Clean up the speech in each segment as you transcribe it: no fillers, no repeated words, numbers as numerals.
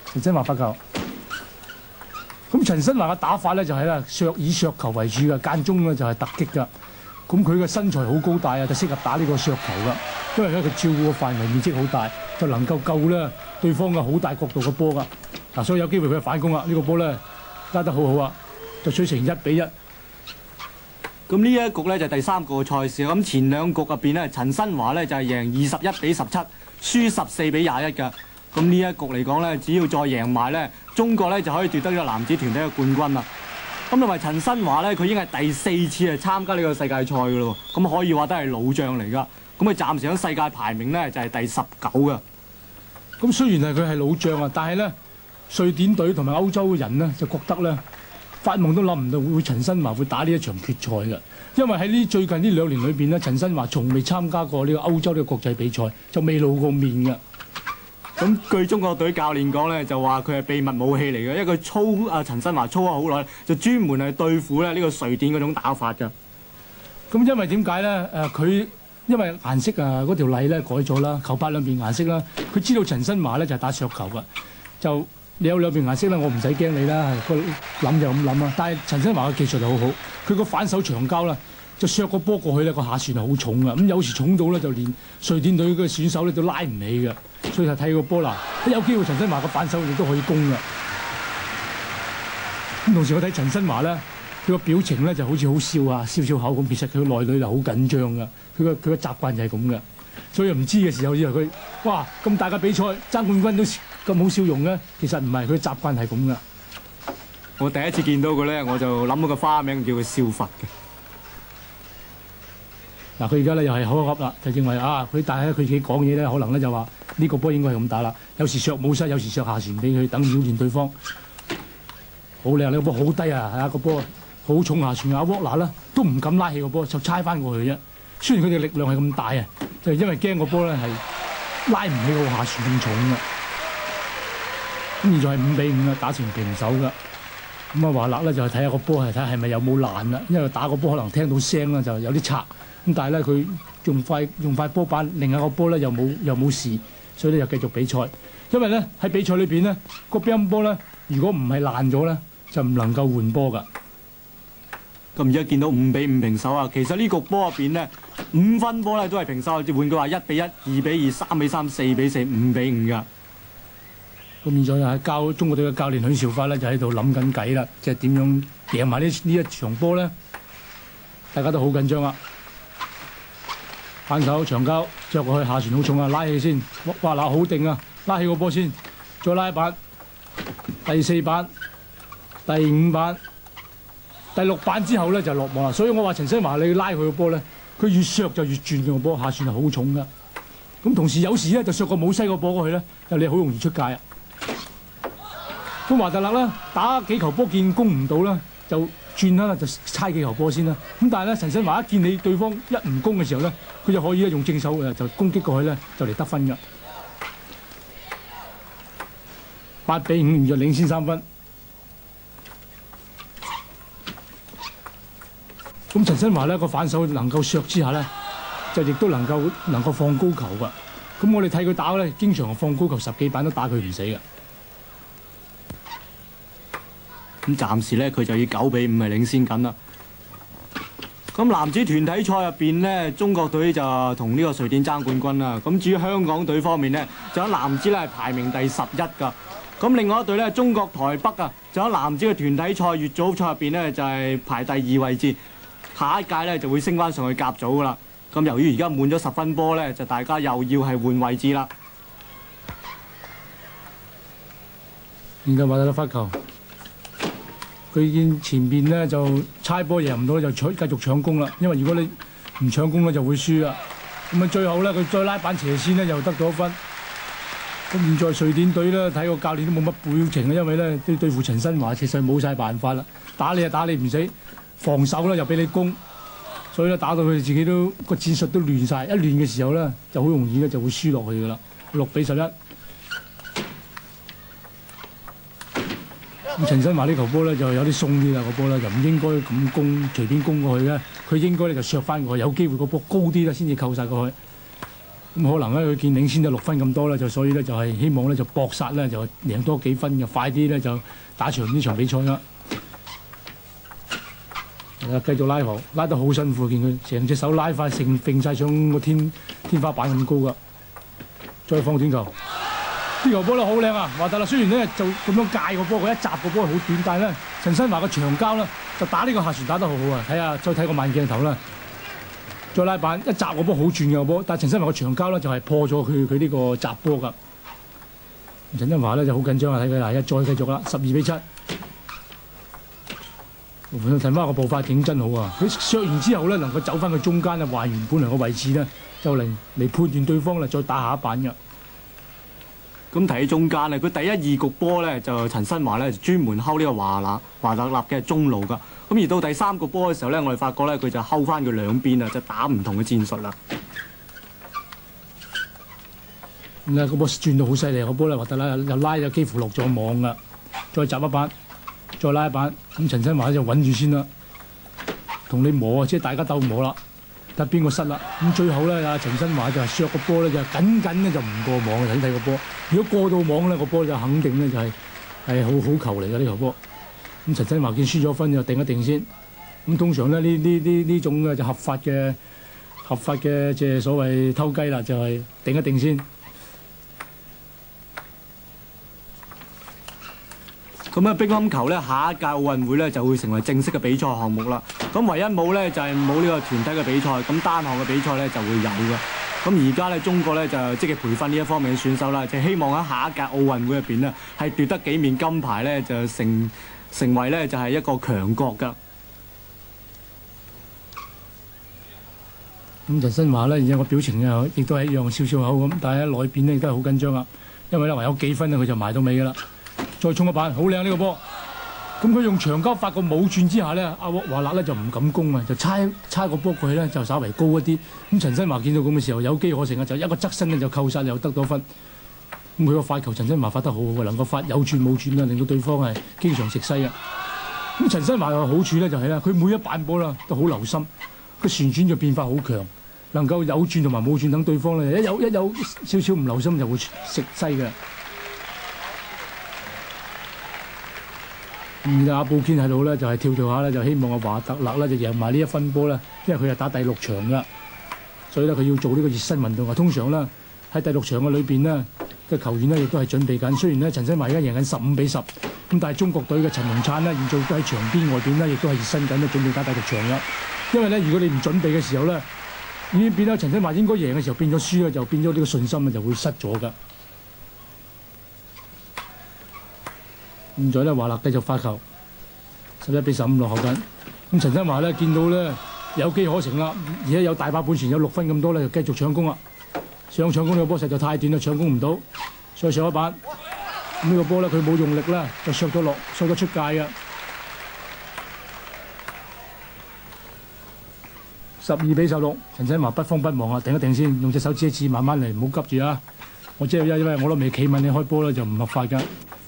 陳新華發球。咁陳新華嘅打法咧就係啦，以削球為主嘅，間中咧就係突擊㗎。咁佢嘅身材好高大啊，就適合打呢個削球㗎。因為咧佢照顧嘅範圍面積好大，就能夠救咧對方嘅好大角度嘅波㗎。嗱，所以有機會佢反攻啦。呢個波咧拉得好好啊，就取成1-1。 咁呢一局咧就第3局嘅賽事，咁前2局入邊咧，陳新華咧就係贏21-17，輸14-21㗎。咁呢一局嚟講咧，只要再贏埋咧，中國咧就可以奪得呢個男子團體嘅冠軍啦。咁同埋陳新華咧，佢已經係第4次係參加呢個世界賽㗎咯。咁可以話都係老將嚟㗎。咁佢暫時喺世界排名咧就係第19㗎。 咁雖然係佢係老將啊，但係咧瑞典隊同埋歐洲嘅人咧就覺得咧，發夢都諗唔到會陳新華會打呢一場決賽嘅，因為喺最近呢2年裏邊咧，陳新華從未參加過呢個歐洲呢個國際比賽，就未露過面嘅。 咁據中國隊教練講咧，就話佢係秘密武器嚟嘅，因為佢操陳新華操咗好耐，就專門係對付咧呢個瑞典嗰種打法㗎。 咁因為點解咧？佢因為顏色嗰條例咧改咗啦，球拍兩邊顏色啦，佢知道陳新華咧就係打削球㗎，就你有兩邊顏色啦，我唔使驚你啦，個諗就咁諗啦。但係陳新華嘅技術就好好，佢個反手長交啦，就削個波過去咧，個下旋係好重㗎。咁有時重到咧，就連瑞典隊嘅選手咧都拉唔起㗎。所以就睇個波啦，有機會陳新華個反手亦都可以攻㗎。咁同時我睇陳新華咧，佢個表情咧就好似好笑啊，笑笑口咁。其實佢內裏就好緊張㗎，佢個習慣就係咁㗎。所以唔知嘅時候以為佢哇咁大嘅比賽爭冠軍都咁好笑容咧，其實唔係，佢習慣係咁㗎。 我第一次見到佢咧，我就諗到個花名叫佢笑佛嘅。 嗱，佢而家咧又係口噏啦，就認為佢但係佢自己講嘢咧，可能咧就話呢個波應該係咁打啦。有時削冇失，有時削下旋俾佢等擾亂對方。好靚，呢個波好低啊！個波好重下旋，阿沃拿咧都唔敢拉起個波，就猜翻過去啫。雖然佢哋力量係咁大啊，就因為驚個波咧係拉唔起個下旋咁重㗎。咁現在係5-5啦，打成平手㗎。咁華勒咧就係睇下個波係睇下係咪有冇爛啦，因為打個波可能聽到聲啦，就有啲拆。咁但係咧，佢用塊波板，另一個波咧又冇事，所以咧又繼續比賽。因為咧喺比賽裏邊咧，個乒乓波咧，如果唔係爛咗咧，就唔能夠換波㗎。 咁而家見到5-5平手啊！其實呢局波入邊咧，5分波咧都係平手。換句話，1-1、2-2、3-3、4-4、5-5㗎。 咁現在又係中國隊嘅教練許兆發咧，就喺度諗緊計啦，即係點樣贏埋呢一場波咧？大家都好緊張啊！反手長交著過去，下旋好重啊！拉起先，哇嗱好定啊！拉起個波先，再拉一板，第4板、第5板、第6板之後咧就落網啦。所以我話陳新華你要拉佢個波咧，佢越削就越轉個波，下旋係好重噶。咁同時有時咧就削個冇西個波過去咧，就你好容易出界啊！咁華特勒啦，打幾球波見攻唔到啦，就轉啦，就猜幾球波先啦。咁但係咧，陳新華一見你對方一唔攻嘅時候咧，佢就可以用正手就攻擊過去咧，就嚟得分㗎。8-5就領先3分。咁陳新華咧個反手能夠削之下咧，就亦都能夠放高球㗎。咁我哋睇佢打咧，經常放高球10幾板都打佢唔死㗎。 咁暫時咧，佢就以9-5係領先緊啦。咁男子團體賽入邊咧，中國隊就同呢個瑞典爭冠軍啦。咁至於香港隊方面咧，就喺男子咧係排名第11㗎。咁另外一隊咧，中國台北啊，就喺男子嘅團體賽乙組賽入邊咧，就係排第2位置。下一屆咧就會升翻上去甲組㗎啦。咁由於而家滿咗10分波咧，就大家又要係換位置啦。 而家華特勒發球。佢見前邊咧就猜波贏唔到，就繼續搶攻啦。因為如果你唔搶攻咧，就會輸啦。咁啊，最後咧佢再拉板斜線咧，又得到1分。咁現在瑞典隊咧睇個教練都冇乜表情啊，因為咧對付陳新華其實冇晒辦法啦。打你就打你唔死，防守咧又俾你攻，所以咧打到佢哋自己都個戰術都亂晒。一亂嘅時候咧就好容易咧就會輸落去㗎啦。6-11。咁陳新華呢球波咧就有啲鬆啲啦，個波咧就唔應該咁攻隨便攻過去嘅，佢應該咧就削翻過去，有機會個波高啲啦先至扣晒過去。 咁可能咧佢見領先就6分咁多啦，就所以咧就係希望咧就搏殺咧就贏多幾分嘅，快啲咧就打長呢場比賽啦。繼續拉球，拉得好辛苦，見佢成隻手拉快，揈曬上個天花板咁高噶。再放短球，呢球波咧好靚啊！華特納雖然咧就咁樣界個波，佢一閘個波係好短，但係咧陳新華個長交咧就打呢個下旋打得好好啊！睇下再睇個慢鏡頭啦，再拉板一閘個波好轉嘅個波，但係陳新華個長交咧就係破咗佢呢個閘波㗎。陳新華咧就好緊張啊！睇佢嗱，再繼續啦，12-7。陳華個步伐勁真好啊！佢削完之後咧，能夠走翻去中間啊，還原本來個位置咧，就嚟判斷對方啦，再打下一板嘅。 咁睇中間咧，佢第一2局波咧就陳新華咧專門睺呢個華特納嘅中路㗎。咁而到第3局波嘅時候咧，我哋發覺咧佢就睺翻佢兩邊啊，就打唔同嘅戰術啦。 咁啊，個波轉到好犀利，個波咧華特納又拉咗幾乎落咗網㗎，再集一板。再拉一板，咁陳新華就穩住先啦，同你磨啊，即係大家鬥磨啦，睇邊個失啦。咁最後咧，阿陳新華就係削個波咧，就緊咧就唔過網嘅，睇個波。如果過到網咧，個波就肯定咧就係好球嚟嘅呢球波。咁陳新華見輸咗分就定一定先。咁通常咧呢種嘅就合法嘅即係所謂偷雞啦，就係定一定先。 咁啊，乒乓球咧，下一屆奧運會咧就會成為正式嘅比賽項目啦。咁唯一冇咧就係冇呢個團體嘅比賽，咁單項嘅比賽咧就會有嘅。咁而家咧中國咧就積極培訓呢一方面嘅選手啦，就希望喺下一屆奧運會入邊咧係奪得幾面金牌咧，就成為咧就係一個強國㗎。 咁陳新華咧，而家個表情又亦都係一樣笑笑口咁，但係喺內邊咧亦都係好緊張啊，因為咧還有幾分啊，佢就埋到尾㗎啦。再衝一板，好靚呢個波。咁佢用長交發個冇轉之下咧，阿華勒咧就唔敢攻啊，就猜個波過去咧就稍微高一啲。咁陳新華見到咁嘅時候有機可乘啊，就一個側身咧就扣殺又得到分。咁佢個發球陳新華發得好好，能夠發有轉冇轉啊，令到對方係經常食西啊。咁陳新華嘅好處咧就係咧，佢每一板波啦都好留心，個旋轉嘅變化好強，能夠有轉同埋冇轉等對方咧一有少少唔留心就會食西嘅。阿布堅喺度咧，就係跳下咧，就希望阿華特勒咧就贏埋呢一分波啦，因為佢係打第6場噶，所以咧佢要做呢個熱身運動啊。通常咧喺第6場嘅裏邊呢，嘅球員咧亦都係準備緊。雖然咧陳新華而家贏緊15-10，咁但係中國隊嘅陳龍燦呢，現在都喺場邊外邊呢，亦都係熱身緊，準備打第6場啦。因為咧，如果你唔準備嘅時候咧，已經變咗陳新華應該贏嘅時候變咗輸啦，就變咗呢個信心啊就會失咗噶。現在咧華勒繼續發球，11-15落後緊。咁陳新華咧見到咧有機可乘啦，而家有大把本錢，有6分咁多咧，就繼續搶攻啦。想搶攻呢個波實在太短啦，搶攻唔到，所以上一板。咁呢個波咧佢冇用力啦，就削咗出界嘅。12-16，陳新華不慌不忙啊，定一定先，用隻手指一指，慢慢嚟，唔好急住啊！我即係因為我都未企穩，你開波咧就唔合法㗎。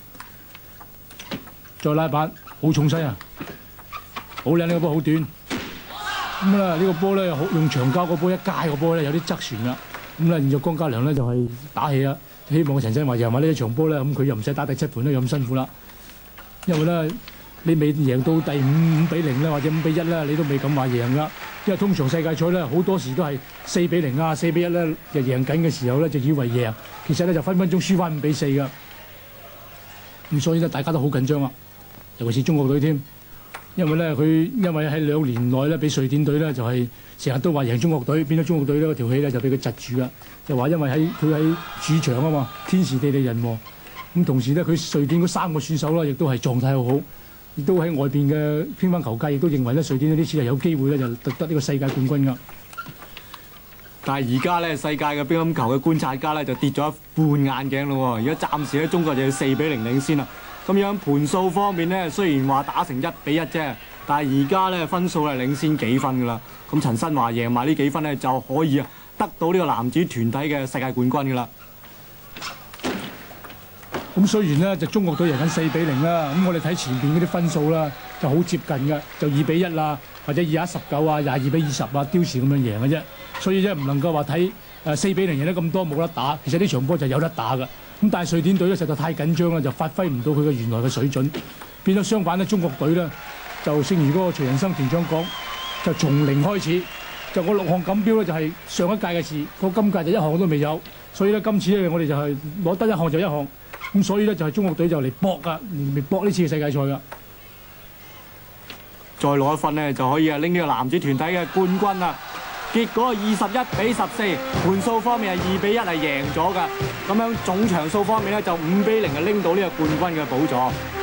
再拉板，好重西啊！好靚呢個波，好短。咁啦，呢個波咧用長交個波一界個波咧有啲側旋啦。咁啦，現在江嘉良咧就係打氣啦，希望陳新華贏埋呢一場波咧，咁佢又唔使打第7盤都咁辛苦啦。因為咧你未贏到第5-0咧，或者5-1咧，你都未敢話贏㗎。因為通常世界賽咧好多時都係4-0啊、4-1咧就贏緊嘅時候咧就以為贏，其實咧就分分鐘輸翻5-4㗎。咁所以咧大家都好緊張啊！尤其是中國隊添，因為喺2年內咧，俾瑞典隊咧就係成日都話贏中國隊，變咗中國隊呢條氣咧就俾佢窒住啦。就話因為佢喺主場啊嘛，天時地利人和。咁同時咧，佢瑞典嗰3個選手啦，亦都係狀態好好，亦都喺外邊嘅乒乓球界亦都認為咧，瑞典呢次係有機會咧就奪得呢個世界冠軍㗎。 但係而家咧，世界嘅乒乓球嘅觀察家咧就跌咗一半眼鏡咯喎！而家暫時咧，中國就要4-0領先啦。咁樣盤數方面咧，雖然話打成1-1啫，但係而家咧分數係領先幾分㗎啦。咁陳新華贏埋呢幾分咧，就可以得到呢個男子團體嘅世界冠軍㗎啦。 咁雖然咧就中國隊贏緊4-0啦，咁我哋睇前邊嗰啲分數啦，就好接近嘅，就2-1啦，或者21-19啊、22-20啊，刁時咁樣贏嘅啫。 所以咧唔能夠話睇4-0贏得咁多冇得打。其實呢場波就有得打㗎。咁但係瑞典隊咧實在太緊張啦，就發揮唔到佢嘅原來嘅水準，變咗相反咧，中國隊咧就正如嗰個徐仁生團長講，就從零開始，就我6項錦標咧就係上一屆嘅事，到今屆就1項都未有，所以咧今次咧我哋就係攞得1項就1項，咁所以咧就係中國隊就嚟搏㗎，嚟搏呢次嘅世界賽㗎。 再攞一分咧就可以拎呢個男子團體嘅冠軍啦。結果21-14，盤數方面係2-1係贏咗㗎。咁樣總場數方面咧就5-0係拎到呢個冠軍嘅寶座。